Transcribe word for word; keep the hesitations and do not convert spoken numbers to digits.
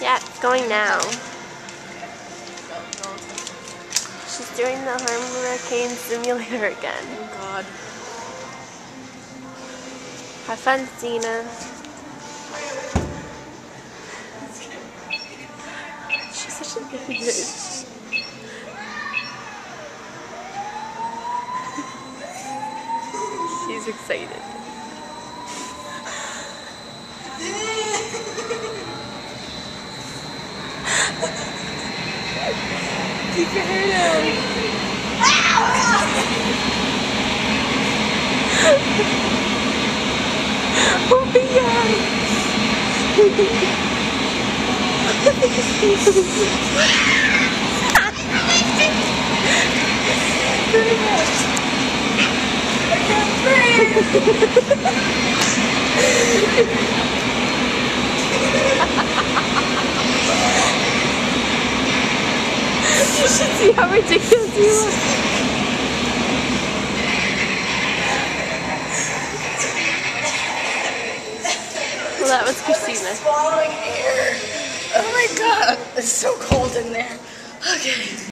Yeah, it's going now. She's doing the hurricane simulator again. Oh God. Have fun, Stina. She's such a good bitch. She's excited. Keep your hair down. Oh my God. You should see how ridiculous you look. Well, that was Christina. Swallowing air. Oh my God. It's so cold in there. Okay.